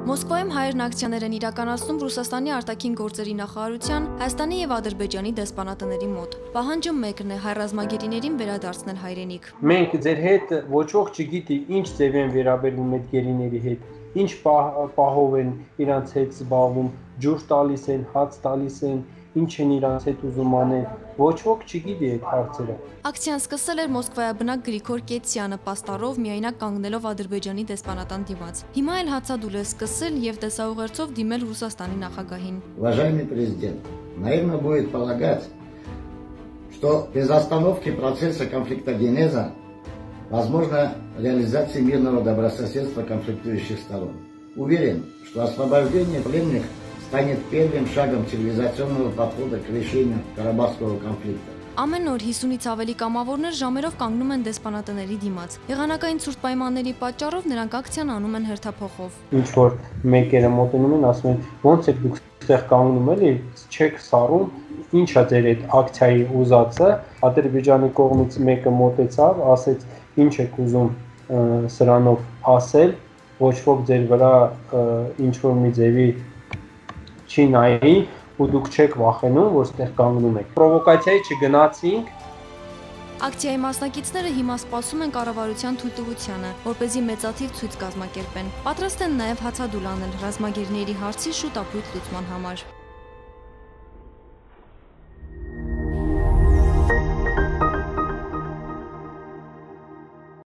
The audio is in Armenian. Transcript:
Մոսկվայում հայերն ակցիաներ են իրականացնում Ռուսաստանի արտաքին գործերի նախարարության, Հայաստանի եւ Ադրբեջանի դեսպանատների մոտ։ Պահանջը մեկն է՝ հայ ռազմագերիներին վերադարձնել հայրենիք։ Մենք ձեր հետ ոչ ոք չգիտի ինչ ձև են վերաբերվում այդ գերիների հետ, ինչ պահով են իրանց հետ զբաղվում, ջուր տալիս են, հաց տալիս են, ինչ են իրանց հետ ուզում անել, ոչ ոք չգիտի այդ հարցերը։ Ակցիան սկսել էր Մոսկվայաբնակ Գրիգոր Կեցյանը պաստառով միայնակ կանգնելով Ադրբեջանի դեսպանատան դիմաց։ Հիմա էլ հացադուլ է սկսել եւ տեսաուղերձով դիմել Ռուսաստանի նախագահին։ Уважаемый президент, наверное, будет полагать, что без остановки процесса конфликтогенеза возможна реализация мирного добрососедства конфликтующих сторон. Уверен, что освобождение пленных станет первым шагом цивилизационного подхода к решению Карабахского конфликта. Ամեն օր 50-ից ավելի կամավորներ ժամերով կանգնում են դեսպանատների դիմաց։ Եղանակային ցուրտ պայմանների պատճառով նրանք ակցիան անում են հերթափոխով։ Ինչ որ մեկերը մոտենում են, ասում են, ո՞նց եք դուք այստեղ կանգնում էլի, չեք սառում, ի՞նչ է ձեր այդ ակցիայի ուզածը։ Ադրբեջանի կողմից մեկը մոտեցավ, ասեց, ինչ եք ուզում սրանով ասել, ոչ ոք ձեր վրա ինչ որ մի ձևի չի նայի ու դուք չեք վախենում, որ ստեղ կանգնում եք։ Պրովոկացիայի չգնացինք։ Ակցիայի մասնակիցները հիմա սպասում են կառավարության թույլտվությանը, որպեսզի մեծաթիվ ցույց կազմակերպեն։ Պատրաստ են նաև հացադուլ անել ռազմագերիների հարցի շուտ ապույտ լուծման համար։